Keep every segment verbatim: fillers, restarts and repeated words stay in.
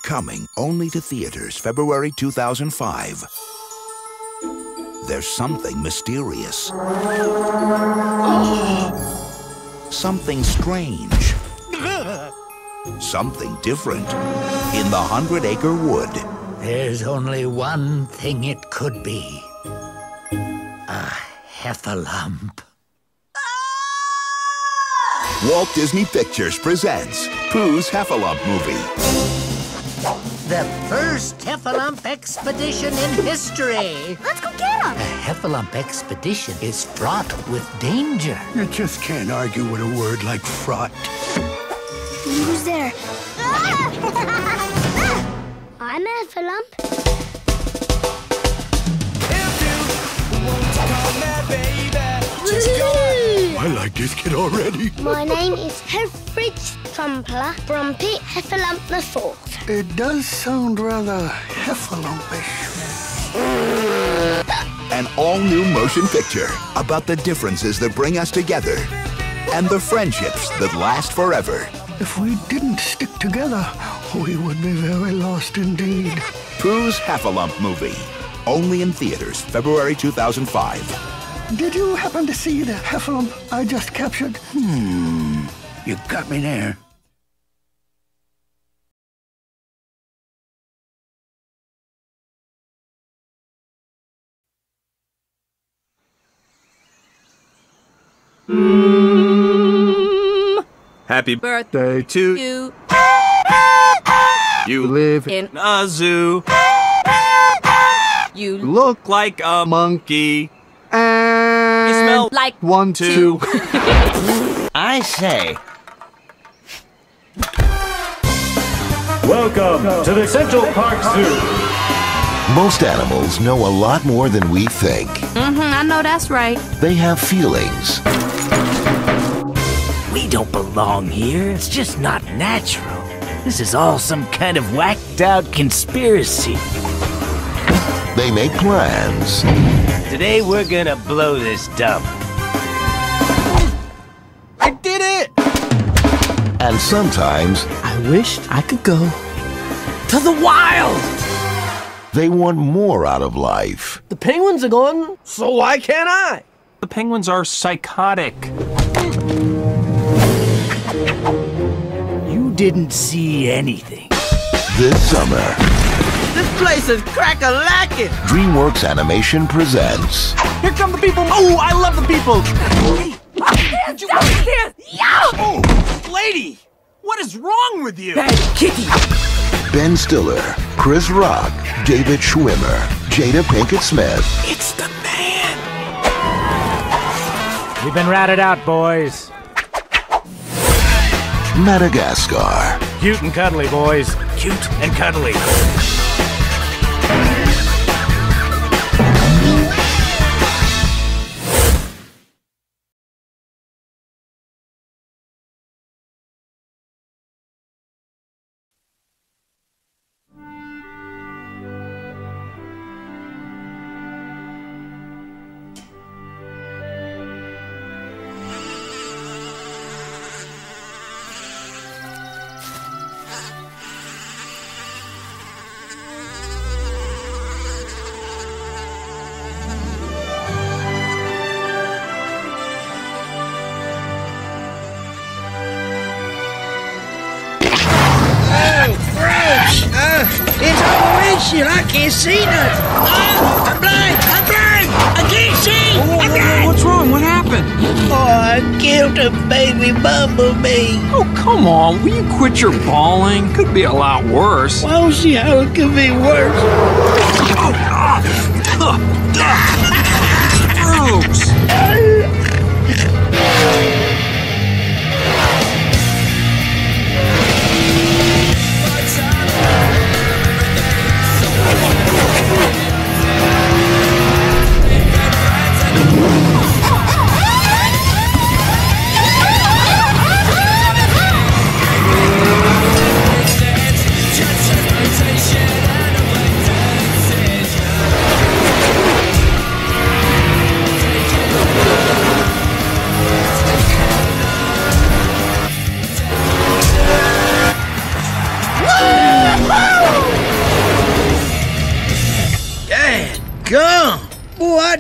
Coming only to theaters February two thousand five. There's something mysterious. Something strange. Something different in the Hundred Acre Wood. There's only one thing it could be. A heffalump. Walt Disney Pictures presents Pooh's Heffalump Movie. The first heffalump expedition in history. Let's go get him. A heffalump expedition is fraught with danger. You just can't argue with a word like fraught. Who's there? I'm a heffalump. I like this kid already. My name is Helfrich Trumpler, Brumpy Heffalump the Fourth. It does sound rather heffalumpish. An all-new motion picture about the differences that bring us together and the friendships that last forever. If we didn't stick together, we would be very lost indeed. Pooh's Heffalump Movie. Only in theaters February two thousand five. Did you happen to see the heffalump I just captured? Hmm, you got me there. Mm. Happy birthday to you. You live in a zoo. You Look like a monkey. And You smell like one, two. I say. Welcome to the Central Park Zoo. Most animals know a lot more than we think. Mm-hmm, I know that's right. They have feelings. We don't belong here. It's just not natural. This is all some kind of whacked out conspiracy. They make plans. Today we're gonna blow this dump. I did it! And sometimes I wished I could go to the wild. they want more out of life. The penguins are going, so why can't I? The penguins are psychotic. You didn't see anything. This summer, This place is crack-a-lackin'. DreamWorks Animation presents Here come the people! Oh, I love the people! Hands downstairs! Oh, lady! What is wrong with you? Hey, kitty! Ben Stiller, Chris Rock, David Schwimmer, Jada Pinkett Smith, It's the man. We've been ratted out, boys. Madagascar, Cute and cuddly, boys. Cute and cuddly. It's Operation. I can't see nothing. Oh, I'm blind. I'm blind. I can't see. I'm blind. What's wrong? What happened? Oh, I killed a baby bumblebee. Oh, come on. Will you quit your bawling? Could be a lot worse. I don't see how it could be worse. Gross!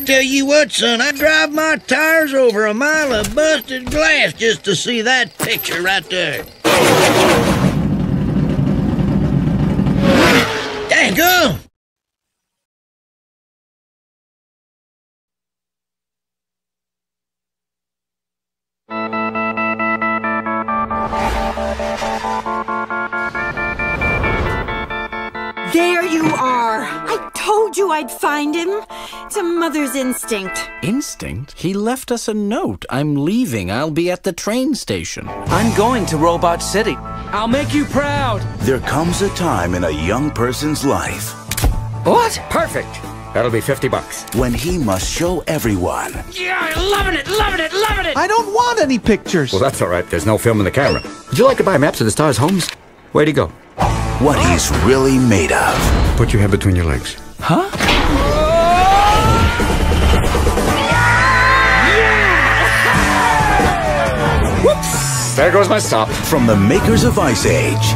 tell you what, son, I'd drive my tires over a mile of busted glass just to see that picture right there. Daggum! There you are. I told you I'd find him. It's a mother's instinct. Instinct? He left us a note. I'm leaving. I'll be at the train station. I'm going to Robot City. I'll make you proud. There comes a time in a young person's life. What? Perfect. That'll be fifty bucks. When he must show everyone. Yeah, loving it, loving it, loving it. I don't want any pictures. Well, that's all right. There's no film in the camera. Would you like to buy maps of the stars' homes? Way to go. What he's really made of. Put your head between your legs. Huh? Whoops! There goes my stop. From the makers of Ice Age.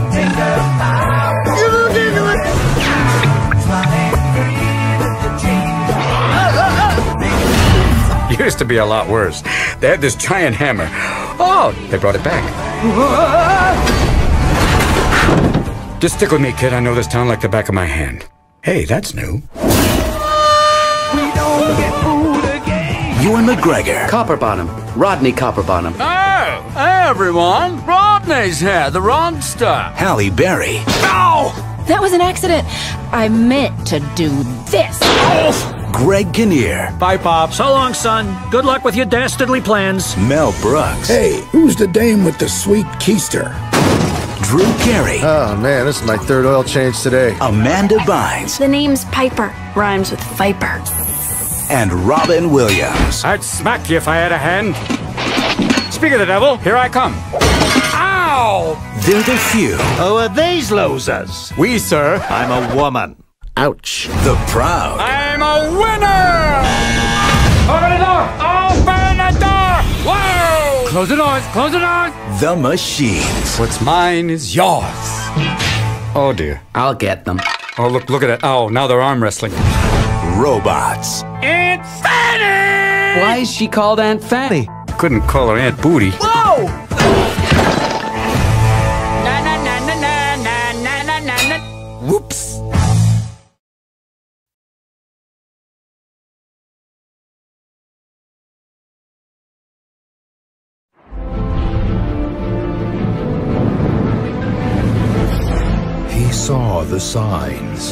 Used to be a lot worse. They had this giant hammer. Oh, they brought it back. Just stick with me, kid. I know this town like the back of my hand. Hey, that's new. We don't get fooled again. Ewan McGregor. Copperbottom. Rodney Copperbottom. Oh, hey everyone. Rodney's here, the Rodster. Halle Berry. Ow! That was an accident. I meant to do this. Oh! Greg Kinnear. Bye, Pop. So long, son. Good luck with your dastardly plans. Mel Brooks. Hey, who's the dame with the sweet keister? Drew Carey. Oh, man, this is my third oil change today. Amanda Bynes. The name's Piper. Rhymes with Viper. And Robin Williams. I'd smack you if I had a hand. Speak of the devil, here I come. Ow! They're the few. Oh, are these losers? We, sir. I'm a woman. Ouch. The proud. I'm a winner! Open the door! Open the door! Whoa! Close the doors! Close the doors! The machines. What's mine is yours. Oh, dear. I'll get them. Oh, look, look at it. Oh, now they're arm wrestling. Robots. It's Fanny! Why is she called Aunt Fanny? Couldn't call her Aunt Booty. Whoa! Na na na na na na na na na. Whoops. He saw the signs.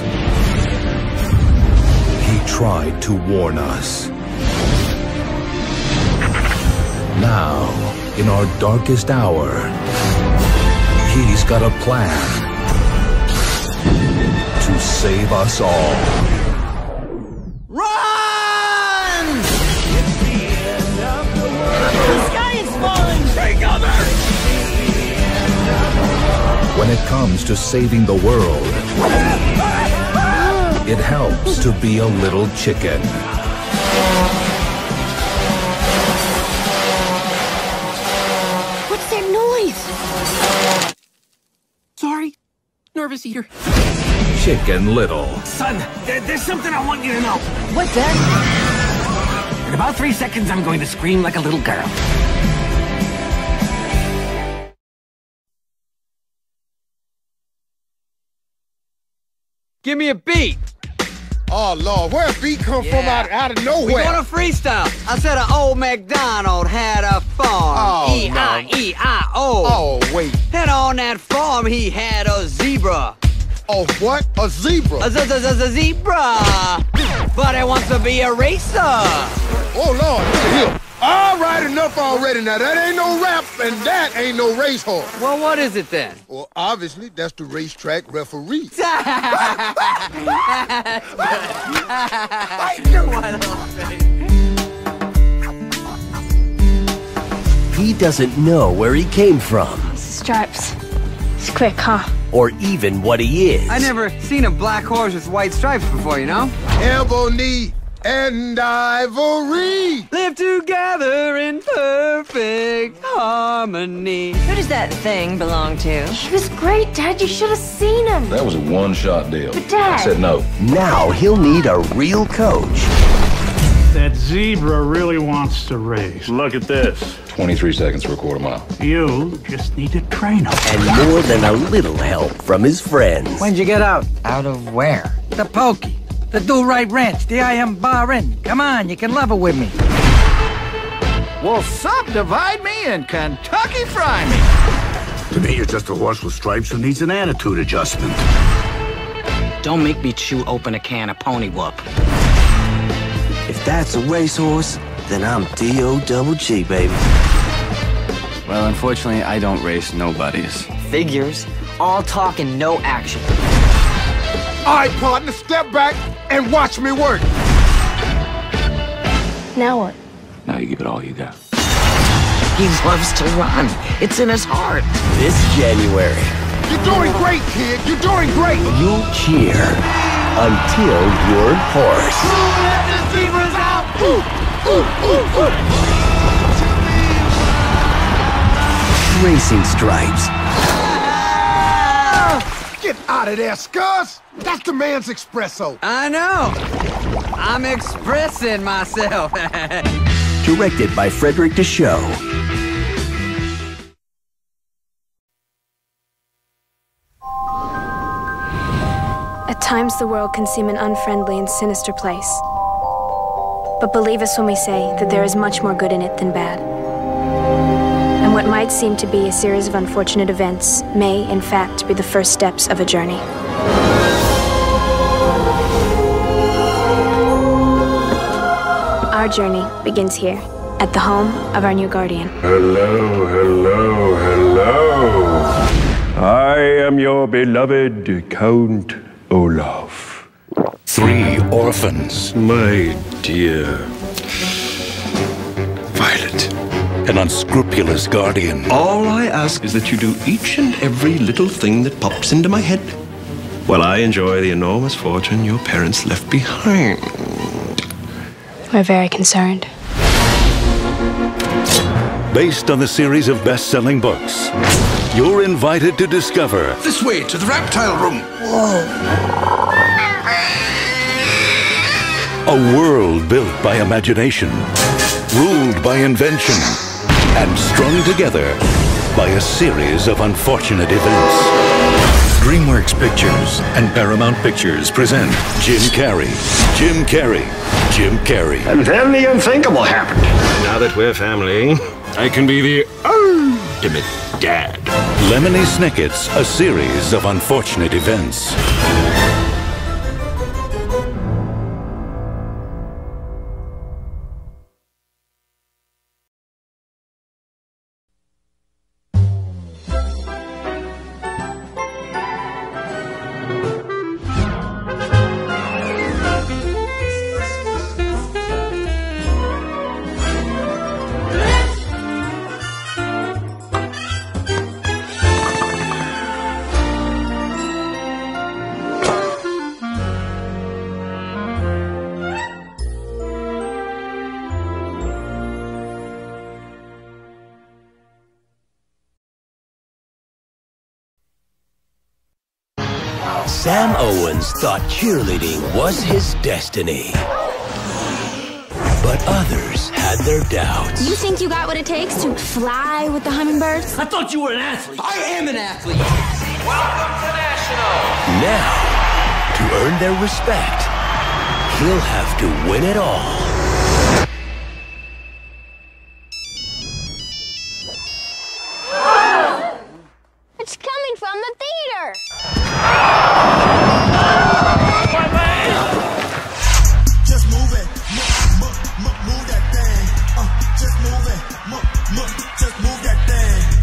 He tried to warn us. Now, in our darkest hour, he's got a plan to save us all. Run! It's the end of the world. The sky is falling. Take cover! When it comes to saving the world, it helps to be a little chicken. What's that noise? Sorry. Nervous eater. Chicken Little. Son, there, there's something I want you to know. What's that? In about three seconds, I'm going to scream like a little girl. Give me a beat. Oh, Lord, where a beat come yeah. from out, out of nowhere? We're gonna freestyle. I said an old MacDonald had a farm. Oh, E I E I O. Oh, wait. And on that farm, he had a zebra. Oh, what? A zebra? A, z -z -z -z zebra. But he wants to be a racer. Oh, Lord, look at him. All right, enough already. Now, that ain't no rap, and that ain't no racehorse. Well, what is it then? Well, obviously, that's the racetrack referee. I knew I loved it. He doesn't know where he came from. Stripes. It's quick, huh? Or even what he is. I never seen a black horse with white stripes before, you know? Ebony and ivory live together in perfect harmony. Who does that thing belong to? He was great, Dad. You should have seen him. That was a one-shot deal. But Dad. I said no. Now he'll need a real coach That zebra really wants to race. Look at this. twenty-three seconds for a quarter mile. You just need to train him. And more than a little help from his friends. When'd you get out? Out of where? The Pokey. The Do-Right Ranch. The I Am Bar Inn. Come on, you can level with me. Well, subdivide me and Kentucky fry me. To me, you're just a horse with stripes who needs an attitude adjustment. Don't make me chew open a can of pony whoop. If that's a racehorse, then I'm D O double G, baby. Well, unfortunately, I don't race nobodies. Figures. All talk and no action. All right, partner, step back and watch me work. Now what? Now you give it all you got. He loves to run. It's in his heart. This January, You're doing great, kid. You're doing great. you'll cheer until you're hoarse. Let the zebras out! Ooh, ooh, ooh, ooh. Racing Stripes. Get out of there, Scuzz. That's the man's espresso. I know. I'm expressing myself. Directed by Frederick Deschaux. At times, the world can seem an unfriendly and sinister place. But believe us when we say that there is much more good in it than bad. And what might seem to be a series of unfortunate events may, in fact, be the first steps of a journey. Our journey begins here, at the home of our new guardian. Hello, hello, hello. I am your beloved Count Olaf. Three orphans. My dear Violet. An unscrupulous guardian. All I ask is that you do each and every little thing that pops into my head while I enjoy the enormous fortune your parents left behind. We're very concerned. Based on the series of best-selling books, you're invited to discover This way, to the reptile room. a world built by imagination, ruled by invention, and strung together by a series of unfortunate events. DreamWorks Pictures and Paramount Pictures present Jim Carrey. Jim Carrey. Jim Carrey. And then the unthinkable happened. Now that we're family, I can be the ultimate dad. Lemony Snicket's A Series of Unfortunate Events. Sam Owens thought cheerleading was his destiny. But others had their doubts. You think you got what it takes to fly with the hummingbirds? I thought you were an athlete. I am an athlete. Welcome to National. Now, to earn their respect, he'll have to win it all. It's coming from the theater. Just move it. Move, move, move, move that thing. Uh, just move it. Move, move, just move that thing.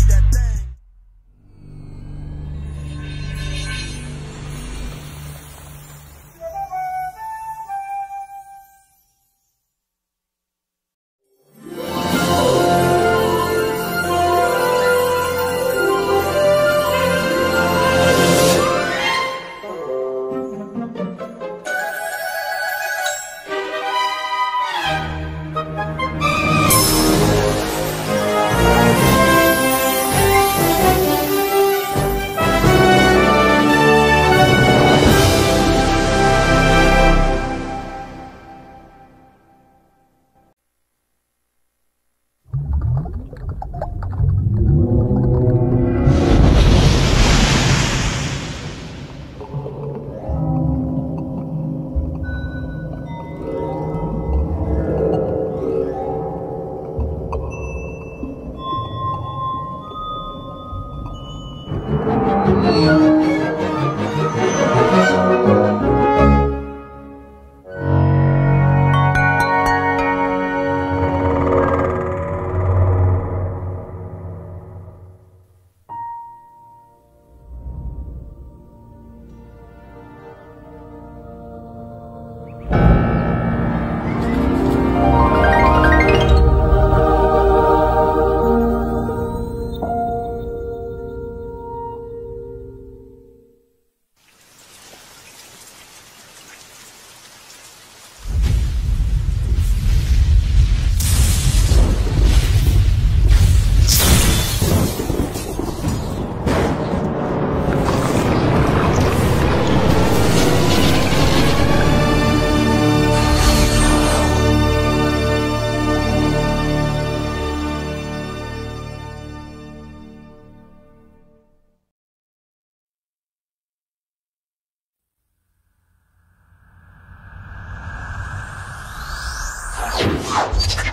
Bye.